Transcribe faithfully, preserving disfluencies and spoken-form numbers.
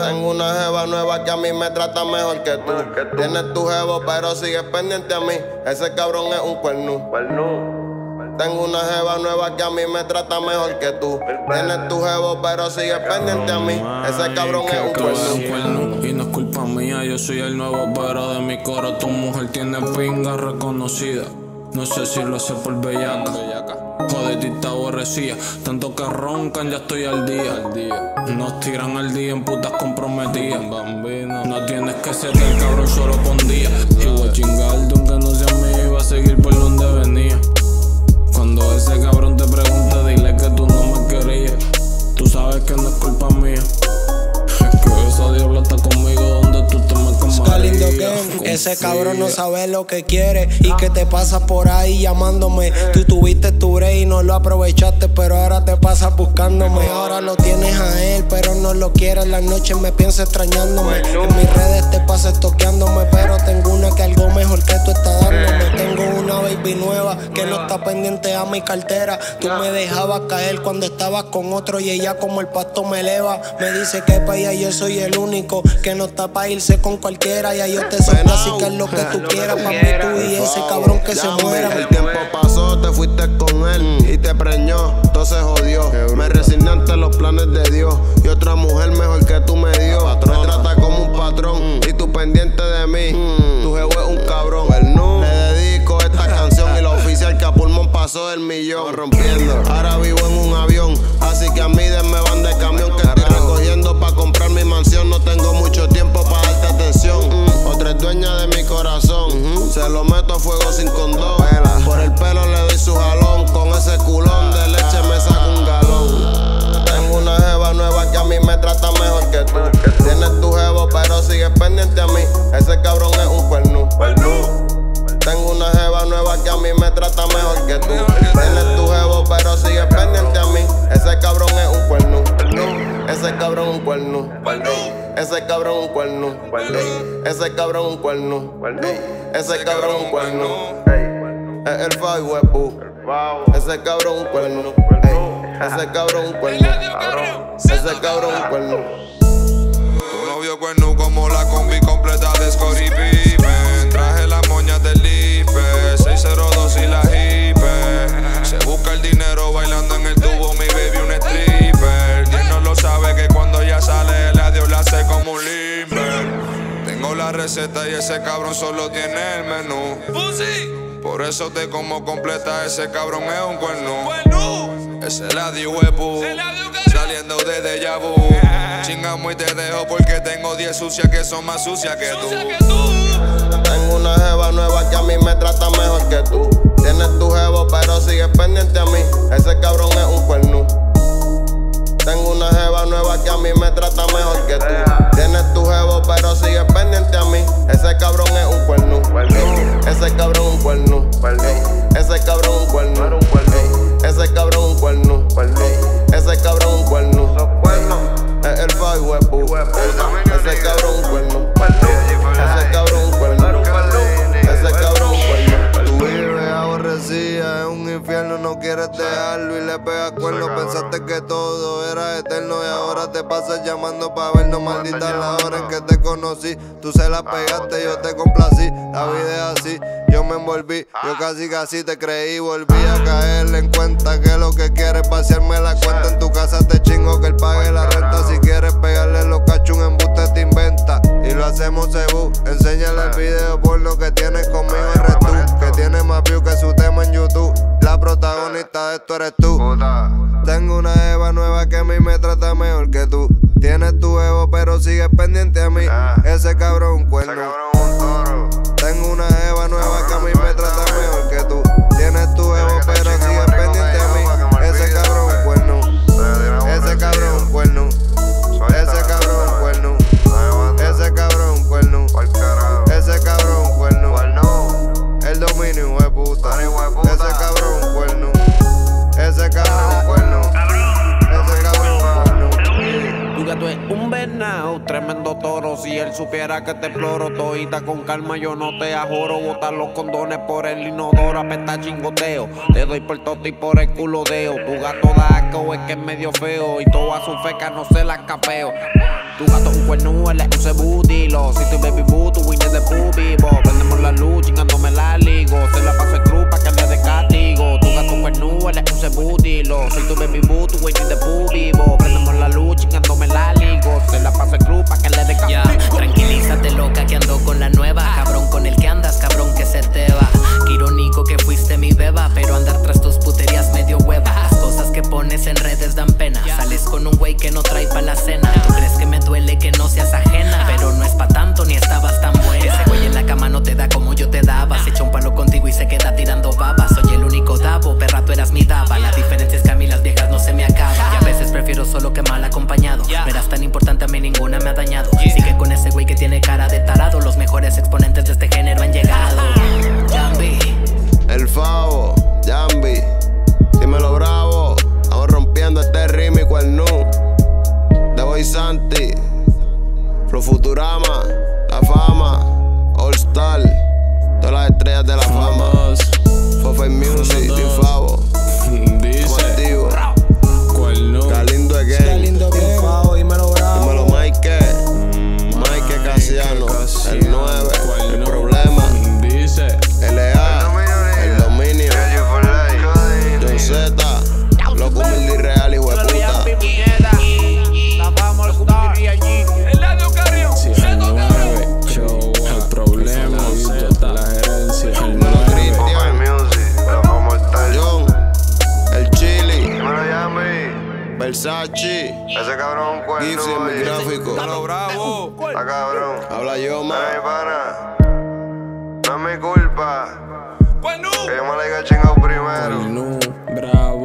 Tengo una jeva nueva que a mí me trata mejor que tú. Tienes tu jevo pero sigues pendiente a mí. Ese cabrón es un cuernú. Tengo una jeva nueva que a mí me trata mejor que tú. Tienes tu jevo pero sigues pendiente a mí. Ese cabrón es un cuernú. Y no es culpa mía, yo soy el nuevo pero de mi coro tu mujer tiene pinga reconocida. No sé si lo hace por bellaca, jodidita aborrecida. Tanto que roncan, ya estoy al día. Nos tiran al día en putas comprometidas. No tienes que ser el cabrón solo por un día. Y voy a chingar aunque no sea mío y va a seguir por donde venía. Cuando ese cabrón te pregunte, dile que tú no me querías. Tú sabes que no es culpa mía. Es que esa diabla está conmigo donde tú te me Galindo, ese cabrón no sabe lo que quiere y que te pasas por ahí llamándome. Tú tuviste tu break y no lo aprovechaste, pero ahora te pasas buscándome. Ahora lo tienes a él, pero no lo quieres. En las noches me piensa extrañándome. En mis redes te pasas toqueándome, pero tengo una que algo mejor que tú estás dándome. Tengo una baby nueva que no está pendiente a mi cartera. Tú me dejabas caer cuando estabas con otro y ella como el pasto me eleva. Me dice que pa' ella yo soy el único que no está pa' irse con cualquiera. Ya yo te soy así que es lo que tú quieras. Pa' mí tú y ese cabrón que se muera. El tiempo pasó, te fuiste con él y te preñó, todo se jodió. Me resigné ante los planes de Dios y otra mujer mejor que tú me dio. Me trata como un patrón y tú pendiente de mí. Tu jevo es un cabrón. Le dedico esta canción y la oficial que a pulmón pasó del millón. Rompiendo, ahora vivo en un avión, así que a mí denme van de camión que estoy recogiendo pa' comprar mi mansión. No tengo mucho tiempo pa' darte atención. Otra es dueña de mi corazón. Se lo meto a fuego sin condón. Por el pelo le doy su jalón. Con ese culón de leche me saco un galón. Tengo una jeva nueva que a mí me trata mejor que tú. Tienes tu jevo pero sigues pendiente a mí. Ese cabrón es un cuernú. Tengo una jeva nueva que a mí me trata mejor que tú. Tienes tu jevo pero sigues pendiente a mí. Ese cabrón es un cuernú. Ese cabrón un cuernú. Ese cabrón un cuernú. Ese cabrón un cuernú. Ese cabrón un cuernú. Es el Favo, huepu. Ese cabrón un cuernú. Ese cabrón un cuernú. Ese cabrón un cuernú. Tu novio cuernú como la combi completa de Scottie. Traje las moñas del Lipe, seis cero dos y la hipe. Se busca el dinero bailando en el tubo, mi baby un stripper. Y él no lo sabe que cuando ya sale Eladio la hace como un limber. Tengo la receta y ese cabrón solo tiene el menú. Por eso te como completa, ese cabrón es un cuernú. Es Eladio huepu, saliendo de déjà vu. Chingamos y te dejo porque tengo diez sucias que son más sucias que tú. Tengo una jeva nueva que a mí me trata mejor que tú. Tienes tu jevo pero sigues pendiente a mí. Ese cabrón es un cuernú. Tengo una jeva nueva que a mí me trata mejor que tú. Tienes tu jevo pero sigues pendiente a mí. Ese cabrón es un cuernú. Ese cabrón un cuernú. Ese cabrón un cuernú. Ese cabrón un cuernú. Ese cabrón un cuernú. Es el Favo, huepu. Ese cabrón un cuernú. Ese cabrón un cuernú. Ese cabrón un cuernú. Tú vives aborrecida, es un infierno, no quieres dejarlo y le pegas cuernos. Pensaste que todo era eterno y ahora te pasas llamando pa' vernos. Maldita la hora en que te conocí. Tú se la pegaste, yo te complací. La vida es así, yo me envolví. Yo casi casi te creí, volví a caerle en cuenta que lo que quieres es vaciarme la cuenta. En tu casa te chingo que él pague la renta. Si quieres pegarle los cachos, un embuste te inventa. Y lo hacemos cebú, enséñale el video porno que tienes conmigo eres tú. Que tiene más views que su tema en YouTube. La protagonista de esto eres tú. Tengo una jeva nueva que a mí me trata mejor que tú. Tienes tu ego pero sigues pendiente a mí. Ese cabrón un cuerno. Tengo una jeva nueva que a mí me trata mejor que tú. Tienes tu ego pero sigues pendiente a mí. Ese cabrón un cuerno. Ese cabrón un cuerno. Ese cabrón un cuerno. Ese cabrón un cuerno. Ese cabrón un cuerno. El dominio, hue puta. Ese cabrón un cuerno. Ese cabrón un cuerno. Ese cabrón un cuerno. Tu gato es un venado, tremendo toro. Si él supiera que te exploro, todita con calma, yo no te ajoro. Botar los condones por el inodoro, apesta chingoteo. Te doy por toto y por el culo deo. Tu gato da asco, es que es medio feo. Y todas sus fecas no se las capeo. Tu gato un cuernú, él es un butilo. Si tu baby boo, tu winner de pubibo. Prendemos la luz, chingándome la ligo. Se la paso el cruz pa' que le dé castigo. Tu gato un cuernú, él es un butilo. Si tu baby boo, tu winner de pubibo. Prendemos la luz, chingándome la ligo. Se la paso el cruz pa' que le dé castigo. Ya, tranquilízate loca que ando con la nueva. Cabrón con el que andas, cabrón que se te va. Qué irónico que fuiste mi beba, pero andar tras tus puterías medio hueva. Las cosas que pones en redes dan pena. Sales con un güey que no trae pa' la cena. Tú crees que me duele que no seas ajena, pero no es pa' tanto ni estabas tan buena. Ese güey en la cama no te da como yo te daba. Se echa un palo contigo y se queda tirando babas. Soy el único Davo, perra, tú eras mi daba. La diferencia es que a mí las viejas no se me acaban. Y a veces prefiero solo que mal acompañado. No eras tan importante, a mí ninguna me ha dañado. Sigue con ese güey que tiene cara de tarado. Los mejores exponentes de este género han llegado. Jamby, el Favo, Jamby, dímelo bravo. Estamos rompiendo este ritmo y Cuernú. Davo y Santi, Flow Futurama, la fama, All Star, todas las estrellas de la fama. Favo Music, Team Favo. Dice Cuernú, Galindo again. Galindo bien, Favo, dímelo bravo. Dímelo Maicke, Maicke Casiano, el nueve, el problema. Dice L A, el Dominio, JonZ, loco humilde y real, hijo de puta. Eladio Carrión. si es el nueve, show, el problema, toda la gerencia, el nueve. John, el Chili, Versace, Ese cabrón un cuerno. Gipsy en mi gráfico. Lo bravo. Está cabrón. Habla yo, No es mi man. pana. No es mi culpa. Cuernú. Que yo me la haya chingado primero. Cuernú, bravo.